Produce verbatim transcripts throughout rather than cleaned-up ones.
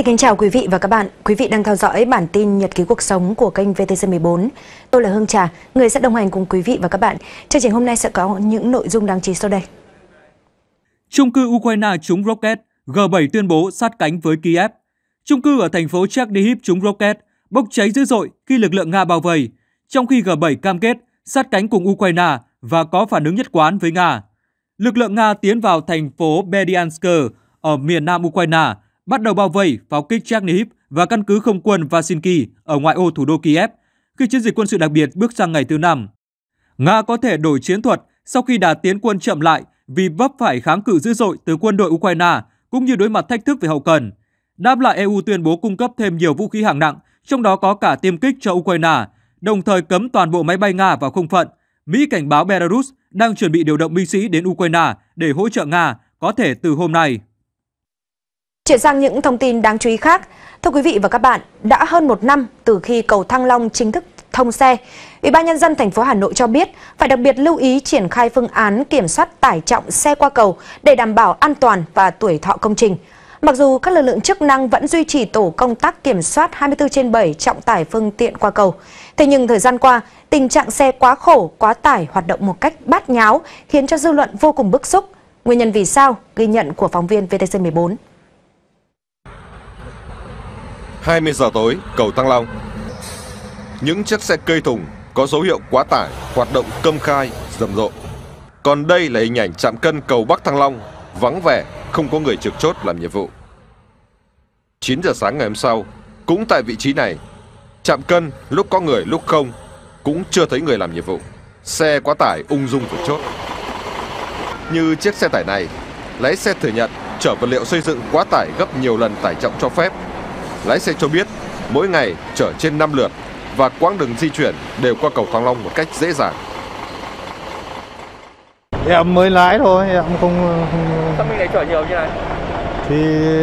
Xin kính chào quý vị và các bạn. Quý vị đang theo dõi bản tin Nhật ký cuộc sống của kênh vê tê xê mười bốn. Tôi là Hương Trà, người sẽ đồng hành cùng quý vị và các bạn. Chương trình hôm nay sẽ có những nội dung đáng chú ý sau đây. Chung cư Ukraine trúng rocket, G bảy tuyên bố sát cánh với Kiev. Chung cư ở thành phố Chernihiv trúng rocket, bốc cháy dữ dội khi lực lượng Nga bao vây, trong khi G bảy cam kết sát cánh cùng Ukraine và có phản ứng nhất quán với Nga. Lực lượng Nga tiến vào thành phố Berdyansk ở miền nam Ukraine, bắt đầu bao vây, pháo kích Chernihiv và căn cứ không quân Vasinki ở ngoại ô thủ đô Kiev, khi chiến dịch quân sự đặc biệt bước sang ngày thứ năm. Nga có thể đổi chiến thuật sau khi đà tiến quân chậm lại vì vấp phải kháng cự dữ dội từ quân đội Ukraine, cũng như đối mặt thách thức về hậu cần. Đáp lại, e u tuyên bố cung cấp thêm nhiều vũ khí hạng nặng, trong đó có cả tiêm kích cho Ukraine, đồng thời cấm toàn bộ máy bay Nga vào không phận. Mỹ cảnh báo Belarus đang chuẩn bị điều động binh sĩ đến Ukraine để hỗ trợ Nga, có thể từ hôm nay. Chuyển sang những thông tin đáng chú ý khác. Thưa quý vị và các bạn, đã hơn một năm từ khi cầu Thăng Long chính thức thông xe, Ủy ban nhân dân thành phố Hà Nội cho biết phải đặc biệt lưu ý triển khai phương án kiểm soát tải trọng xe qua cầu để đảm bảo an toàn và tuổi thọ công trình. Mặc dù các lực lượng chức năng vẫn duy trì tổ công tác kiểm soát hai mươi tư trên bảy trọng tải phương tiện qua cầu, thế nhưng thời gian qua, tình trạng xe quá khổ, quá tải hoạt động một cách bát nháo khiến cho dư luận vô cùng bức xúc. Nguyên nhân vì sao? Ghi nhận của phóng viên vê tê xê mười bốn. hai mươi giờ tối, cầu Thăng Long. Những chiếc xe cơi thùng có dấu hiệu quá tải hoạt động công khai, rầm rộ. Còn đây là hình ảnh trạm cân cầu Bắc Thăng Long, vắng vẻ, không có người trực chốt làm nhiệm vụ. chín giờ sáng ngày hôm sau, cũng tại vị trí này, trạm cân lúc có người lúc không, cũng chưa thấy người làm nhiệm vụ. Xe quá tải ung dung vượt chốt. Như chiếc xe tải này, lái xe thừa nhận chở vật liệu xây dựng quá tải gấp nhiều lần tải trọng cho phép. Lái xe cho biết mỗi ngày chở trên năm lượt và quãng đường di chuyển đều qua cầu Thăng Long một cách dễ dàng. Em mới lái thôi, em không... không... Sao mình lại chở nhiều như này? Thì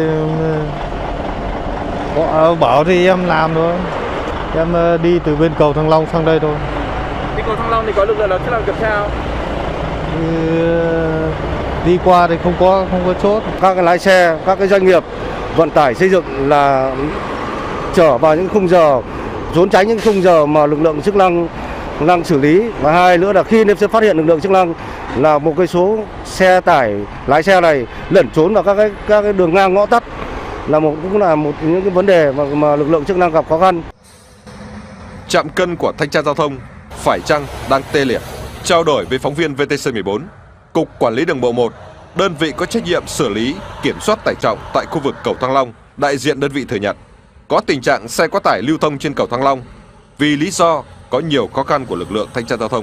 họ bảo thì em làm thôi. Em đi từ bên cầu Thăng Long sang đây thôi. Đi cầu Thăng Long thì có lực lượng chức năng kiểm tra không? Thì đi qua thì không có không có chốt. Các cái lái xe, các cái doanh nghiệp vận tải xây dựng là chở vào những khung giờ, trốn tránh những khung giờ mà lực lượng chức năng năng xử lý. Và hai nữa là khi sẽ phát hiện lực lượng chức năng là một cái số xe tải lái xe này lẩn trốn vào các cái các cái đường ngang ngõ tắt, là một cũng là một những cái vấn đề mà, mà lực lượng chức năng gặp khó khăn. Trạm cân của thanh tra giao thông phải chăng đang tê liệt? Trao đổi với phóng viên vê tê xê mười bốn, Cục Quản lý Đường bộ một, đơn vị có trách nhiệm xử lý, kiểm soát tải trọng tại khu vực cầu Thăng Long, đại diện đơn vị thừa nhận có tình trạng xe quá tải lưu thông trên cầu Thăng Long vì lý do có nhiều khó khăn của lực lượng thanh tra giao thông.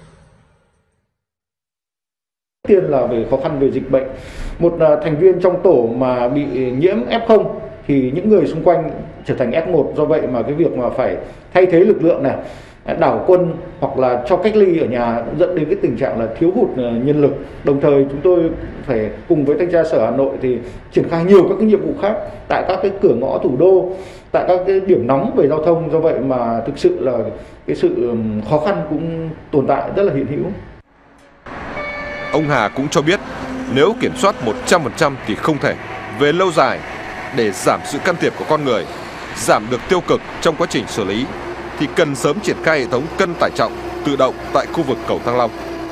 Tiên là về khó khăn về dịch bệnh. Một thành viên trong tổ mà bị nhiễm ép không thì những người xung quanh trở thành ép một. Do vậy mà cái việc mà phải thay thế lực lượng này, đảo quân hoặc là cho cách ly ở nhà dẫn đến cái tình trạng là thiếu hụt nhân lực. Đồng thời chúng tôi phải cùng với thanh tra sở Hà Nội thì triển khai nhiều các cái nhiệm vụ khác tại các cái cửa ngõ thủ đô, tại các cái điểm nóng về giao thông. Do vậy mà thực sự là cái sự khó khăn cũng tồn tại rất là hiện hữu. Ông Hà cũng cho biết nếu kiểm soát một trăm phần trăm thì không thể. Về lâu dài, để giảm sự can thiệp của con người, giảm được tiêu cực trong quá trình xử lý, thì cần sớm triển khai hệ thống cân tải trọng tự động tại khu vực cầu Thăng Long.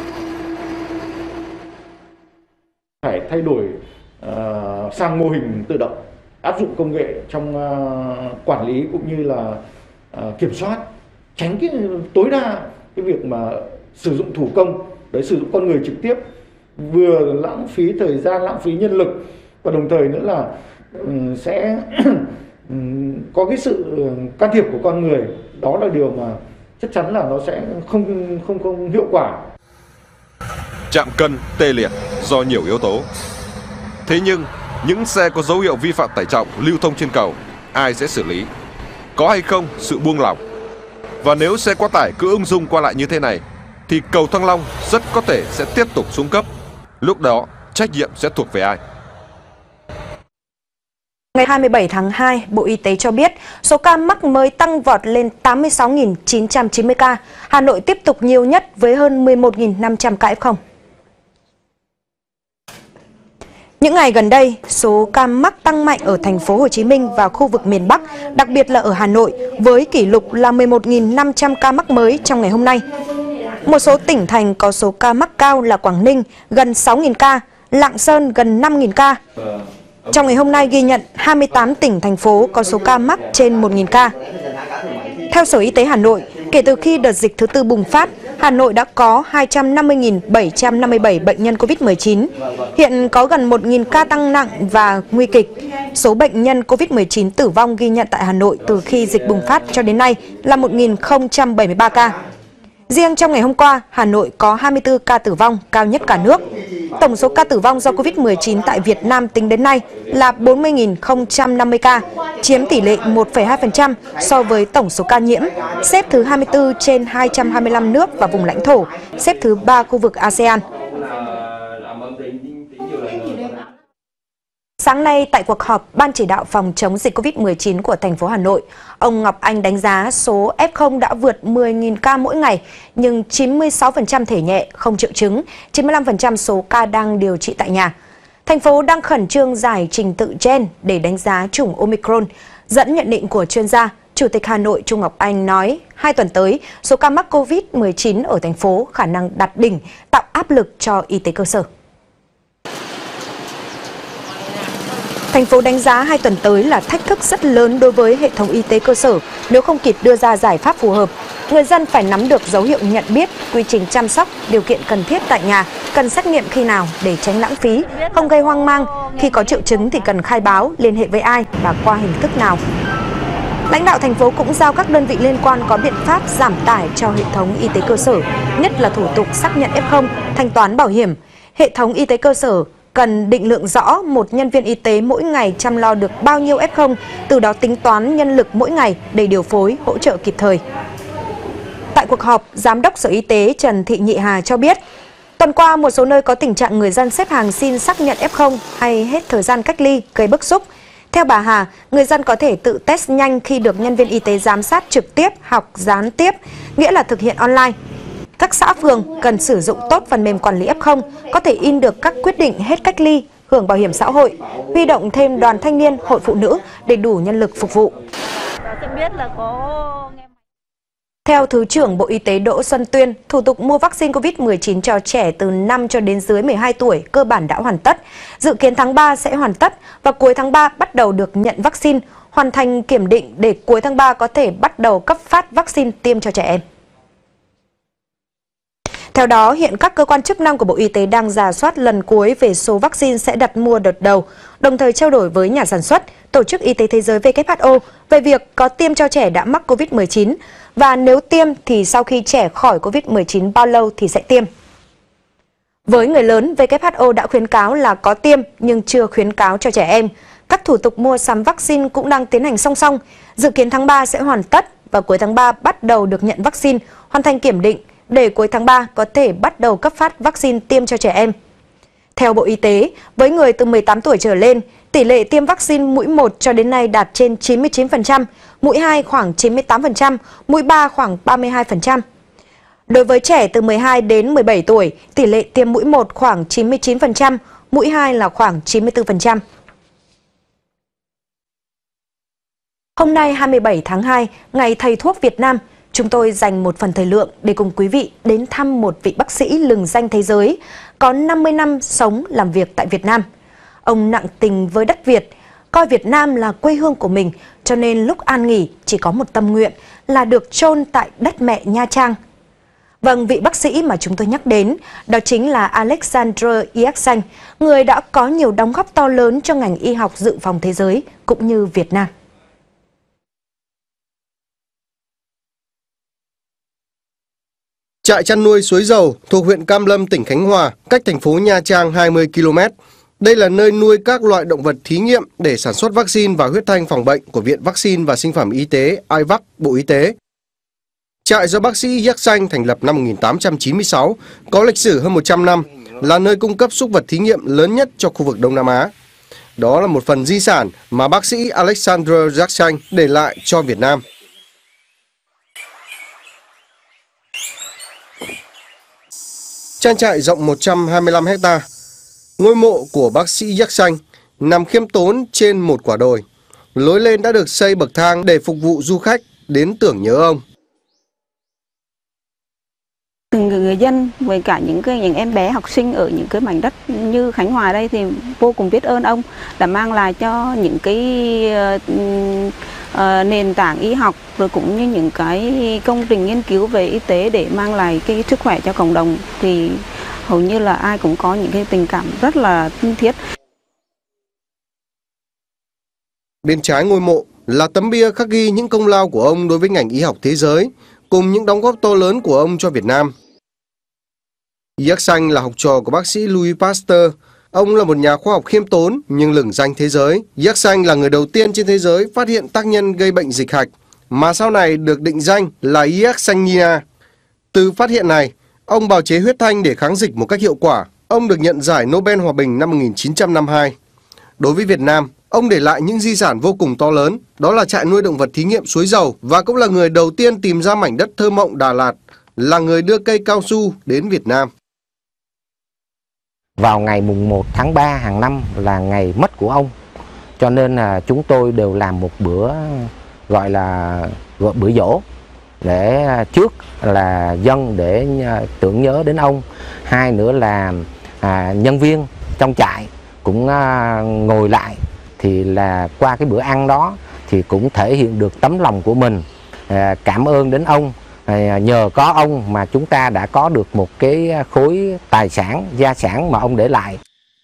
Phải thay đổi uh, sang mô hình tự động, áp dụng công nghệ trong uh, quản lý cũng như là uh, kiểm soát, tránh cái tối đa cái việc mà sử dụng thủ công, để sử dụng con người trực tiếp, vừa lãng phí thời gian, lãng phí nhân lực, và đồng thời nữa là um, sẽ có cái sự can thiệp của con người. Đó là điều mà chắc chắn là nó sẽ không không không hiệu quả. Trạm cân tê liệt do nhiều yếu tố. Thế nhưng những xe có dấu hiệu vi phạm tải trọng lưu thông trên cầu, ai sẽ xử lý? Có hay không sự buông lỏng? Và nếu xe quá tải cứ ung dung qua lại như thế này, thì cầu Thăng Long rất có thể sẽ tiếp tục xuống cấp. Lúc đó trách nhiệm sẽ thuộc về ai? Ngày hai mươi bảy tháng hai, Bộ Y tế cho biết số ca mắc mới tăng vọt lên tám mươi sáu nghìn chín trăm chín mươi ca. Hà Nội tiếp tục nhiều nhất với hơn mười một nghìn năm trăm ca ép không. Những ngày gần đây, số ca mắc tăng mạnh ở thành phố Hồ Chí Minh và khu vực miền Bắc, đặc biệt là ở Hà Nội, với kỷ lục là mười một nghìn năm trăm ca mắc mới trong ngày hôm nay. Một số tỉnh thành có số ca mắc cao là Quảng Ninh gần sáu nghìn ca, Lạng Sơn gần năm nghìn ca. Trong ngày hôm nay ghi nhận hai mươi tám tỉnh thành phố có số ca mắc trên một nghìn ca. Theo Sở Y tế Hà Nội, kể từ khi đợt dịch thứ tư bùng phát, Hà Nội đã có hai trăm năm mươi nghìn bảy trăm năm mươi bảy bệnh nhân Covid mười chín. Hiện có gần một nghìn ca tăng nặng và nguy kịch. Số bệnh nhân Covid mười chín tử vong ghi nhận tại Hà Nội từ khi dịch bùng phát cho đến nay là một nghìn không trăm bảy mươi ba ca. Riêng trong ngày hôm qua, Hà Nội có hai mươi tư ca tử vong, cao nhất cả nước. Tổng số ca tử vong do Covid mười chín tại Việt Nam tính đến nay là bốn mươi nghìn không trăm năm mươi ca, chiếm tỷ lệ một phẩy hai phần trăm so với tổng số ca nhiễm, xếp thứ hai mươi tư trên hai trăm hai mươi lăm nước và vùng lãnh thổ, xếp thứ ba khu vực a sê an. Sáng nay, tại cuộc họp Ban chỉ đạo phòng chống dịch Covid mười chín của thành phố Hà Nội, ông Ngọc Anh đánh giá số ép không đã vượt mười nghìn ca mỗi ngày, nhưng chín mươi sáu phần trăm thể nhẹ, không triệu chứng, chín mươi lăm phần trăm số ca đang điều trị tại nhà. Thành phố đang khẩn trương giải trình tự gen để đánh giá chủng Omicron. Dẫn nhận định của chuyên gia, Chủ tịch Hà Nội Trung Ngọc Anh nói, hai tuần tới, số ca mắc Covid mười chín ở thành phố khả năng đạt đỉnh, tạo áp lực cho y tế cơ sở. Thành phố đánh giá hai tuần tới là thách thức rất lớn đối với hệ thống y tế cơ sở nếu không kịp đưa ra giải pháp phù hợp. Người dân phải nắm được dấu hiệu nhận biết, quy trình chăm sóc, điều kiện cần thiết tại nhà, cần xét nghiệm khi nào để tránh lãng phí, không gây hoang mang. Khi có triệu chứng thì cần khai báo, liên hệ với ai và qua hình thức nào. Lãnh đạo thành phố cũng giao các đơn vị liên quan có biện pháp giảm tải cho hệ thống y tế cơ sở, nhất là thủ tục xác nhận ép không, thanh toán bảo hiểm. Hệ thống y tế cơ sở cần định lượng rõ một nhân viên y tế mỗi ngày chăm lo được bao nhiêu ép không, từ đó tính toán nhân lực mỗi ngày để điều phối, hỗ trợ kịp thời. Tại cuộc họp, Giám đốc Sở Y tế Trần Thị Nhị Hà cho biết, tuần qua một số nơi có tình trạng người dân xếp hàng xin xác nhận ép không hay hết thời gian cách ly gây bức xúc. Theo bà Hà, người dân có thể tự test nhanh khi được nhân viên y tế giám sát trực tiếp hoặc gián tiếp, nghĩa là thực hiện online. Các xã phường cần sử dụng tốt phần mềm quản lý ép không, có thể in được các quyết định hết cách ly, hưởng bảo hiểm xã hội, huy động thêm đoàn thanh niên, hội phụ nữ để đủ nhân lực phục vụ. Theo Thứ trưởng Bộ Y tế Đỗ Xuân Tuyên, thủ tục mua vaccine Covid mười chín cho trẻ từ năm cho đến dưới mười hai tuổi cơ bản đã hoàn tất. Dự kiến tháng ba sẽ hoàn tất và cuối tháng ba bắt đầu được nhận vaccine, hoàn thành kiểm định để cuối tháng ba có thể bắt đầu cấp phát vaccine tiêm cho trẻ em. Theo đó, hiện các cơ quan chức năng của Bộ Y tế đang rà soát lần cuối về số vaccine sẽ đặt mua đợt đầu, đồng thời trao đổi với nhà sản xuất, Tổ chức Y tế Thế giới W H O về việc có tiêm cho trẻ đã mắc Covid mười chín và nếu tiêm thì sau khi trẻ khỏi Covid mười chín bao lâu thì sẽ tiêm. Với người lớn, W H O đã khuyến cáo là có tiêm nhưng chưa khuyến cáo cho trẻ em. Các thủ tục mua sắm vaccine cũng đang tiến hành song song, dự kiến tháng ba sẽ hoàn tất và cuối tháng ba bắt đầu được nhận vaccine, hoàn thành kiểm định, để cuối tháng ba có thể bắt đầu cấp phát vaccine tiêm cho trẻ em. Theo Bộ Y tế, với người từ mười tám tuổi trở lên, tỷ lệ tiêm vaccine mũi một cho đến nay đạt trên chín mươi chín phần trăm, mũi hai khoảng chín mươi tám phần trăm, mũi ba khoảng ba mươi hai phần trăm. Đối với trẻ từ mười hai đến mười bảy tuổi, tỷ lệ tiêm mũi một khoảng chín mươi chín phần trăm, mũi hai là khoảng chín mươi tư phần trăm. Hôm nay hai mươi bảy tháng hai, Ngày Thầy thuốc Việt Nam, chúng tôi dành một phần thời lượng để cùng quý vị đến thăm một vị bác sĩ lừng danh thế giới, có năm mươi năm sống làm việc tại Việt Nam. Ông nặng tình với đất Việt, coi Việt Nam là quê hương của mình, cho nên lúc an nghỉ chỉ có một tâm nguyện là được chôn tại đất mẹ Nha Trang. Vâng, vị bác sĩ mà chúng tôi nhắc đến, đó chính là Alexandre Yaxanh, người đã có nhiều đóng góp to lớn cho ngành y học dự phòng thế giới cũng như Việt Nam. Trại chăn nuôi Suối Dầu thuộc huyện Cam Lâm, tỉnh Khánh Hòa, cách thành phố Nha Trang hai mươi ki lô mét. Đây là nơi nuôi các loại động vật thí nghiệm để sản xuất vaccine và huyết thanh phòng bệnh của Viện Vaccine và Sinh phẩm Y tế i vắc, Bộ Y tế. Trại do bác sĩ Yaxanh thành lập năm một nghìn tám trăm chín mươi sáu, có lịch sử hơn một trăm năm, là nơi cung cấp súc vật thí nghiệm lớn nhất cho khu vực Đông Nam Á. Đó là một phần di sản mà bác sĩ Alexandre Yaxanh để lại cho Việt Nam. Trang trại rộng một trăm hai mươi lăm héc ta. Ngôi mộ của bác sĩ Yac Xanh nằm khiêm tốn trên một quả đồi. Lối lên đã được xây bậc thang để phục vụ du khách đến tưởng nhớ ông. Người dân với cả những cái những em bé học sinh ở những cái mảnh đất như Khánh Hòa đây thì vô cùng biết ơn ông đã mang lại cho những cái uh, uh, nền tảng y học rồi cũng như những cái công trình nghiên cứu về y tế để mang lại cái sức khỏe cho cộng đồng, thì hầu như là ai cũng có những cái tình cảm rất là thân thiết. Bên trái ngôi mộ là tấm bia khắc ghi những công lao của ông đối với ngành y học thế giới, cùng những đóng góp to lớn của ông cho Việt Nam. Yac Xanh là học trò của bác sĩ Louis Pasteur. Ông là một nhà khoa học khiêm tốn nhưng lừng danh thế giới. Yac Xanh là người đầu tiên trên thế giới phát hiện tác nhân gây bệnh dịch hạch, mà sau này được định danh là Yersinia. Từ phát hiện này, ông bào chế huyết thanh để kháng dịch một cách hiệu quả. Ông được nhận giải Nobel Hòa bình năm một nghìn chín trăm năm mươi hai. Đối với Việt Nam, ông để lại những di sản vô cùng to lớn, đó là trại nuôi động vật thí nghiệm Suối Dầu, và cũng là người đầu tiên tìm ra mảnh đất thơ mộng Đà Lạt, là người đưa cây cao su đến Việt Nam. Vào ngày mùng một tháng ba hàng năm là ngày mất của ông, cho nên là chúng tôi đều làm một bữa gọi là gọi bữa giỗ, để trước là dâng để tưởng nhớ đến ông, hai nữa là à, nhân viên trong trại cũng à, ngồi lại, thì là qua cái bữa ăn đó thì cũng thể hiện được tấm lòng của mình, à, cảm ơn đến ông. À, nhờ có ông mà chúng ta đã có được một cái khối tài sản, gia sản mà ông để lại.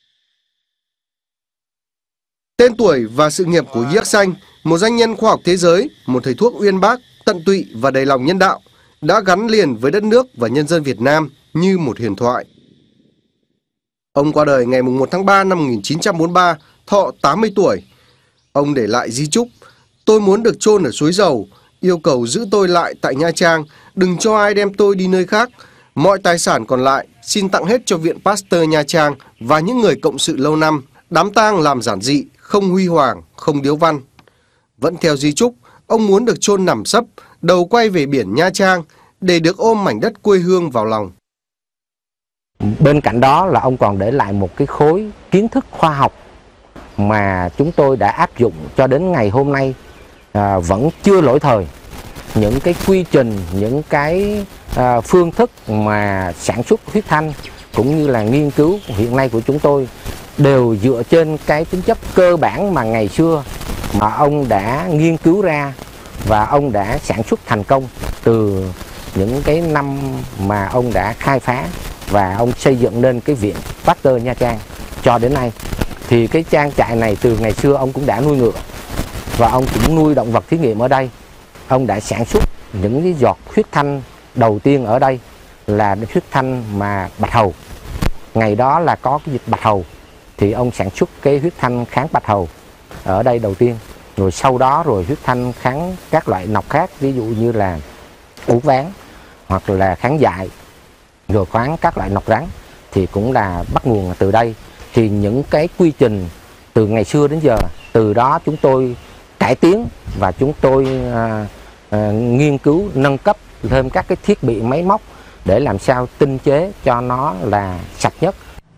Tên tuổi và sự nghiệp của Yac Xanh, một doanh nhân khoa học thế giới, một thầy thuốc uyên bác, tận tụy và đầy lòng nhân đạo, đã gắn liền với đất nước và nhân dân Việt Nam như một huyền thoại. Ông qua đời ngày mùng một tháng ba năm một nghìn chín trăm bốn mươi ba, thọ tám mươi tuổi. Ông để lại di chúc: tôi muốn được chôn ở Suối Dầu, yêu cầu giữ tôi lại tại Nha Trang, đừng cho ai đem tôi đi nơi khác. Mọi tài sản còn lại xin tặng hết cho Viện Pasteur Nha Trang và những người cộng sự lâu năm. Đám tang làm giản dị, không huy hoàng, không điếu văn. Vẫn theo di chúc, ông muốn được chôn nằm sấp, đầu quay về biển Nha Trang, để được ôm mảnh đất quê hương vào lòng. Bên cạnh đó là ông còn để lại một cái khối kiến thức khoa học mà chúng tôi đã áp dụng cho đến ngày hôm nay, à, vẫn chưa lỗi thời. Những cái quy trình, những cái à, phương thức mà sản xuất huyết thanh cũng như là nghiên cứu hiện nay của chúng tôi đều dựa trên cái tính chất cơ bản mà ngày xưa mà ông đã nghiên cứu ra và ông đã sản xuất thành công từ những cái năm mà ông đã khai phá và ông xây dựng nên cái Viện Pasteur Nha Trang cho đến nay. Thì cái trang trại này từ ngày xưa ông cũng đã nuôi ngựa và ông cũng nuôi động vật thí nghiệm ở đây. Ông đã sản xuất những cái giọt huyết thanh đầu tiên ở đây là huyết thanh mà bạch hầu. Ngày đó là có cái dịch bạch hầu thì ông sản xuất cái huyết thanh kháng bạch hầu ở đây đầu tiên. Rồi sau đó rồi huyết thanh kháng các loại nọc khác, ví dụ như là uốn ván hoặc là kháng dại, rồi kháng các loại nọc rắn thì cũng là bắt nguồn từ đây. Thì những cái quy trình từ ngày xưa đến giờ, từ đó chúng tôi cải tiến và chúng tôi à, à, nghiên cứu nâng cấp thêm các cái thiết bị máy móc để làm sao tinh chế cho nó là sạch nhất.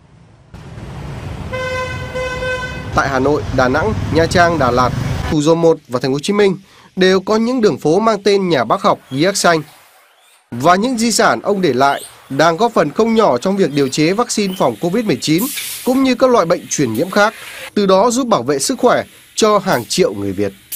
Tại Hà Nội, Đà Nẵng, Nha Trang, Đà Lạt, Thủ Dầu Một và Thành phố Hồ Chí Minh đều có những đường phố mang tên nhà bác học Yac Xanh. Và những di sản ông để lại đang góp phần không nhỏ trong việc điều chế vaccine phòng Covid mười chín cũng như các loại bệnh truyền nhiễm khác, từ đó giúp bảo vệ sức khỏe cho hàng triệu người Việt.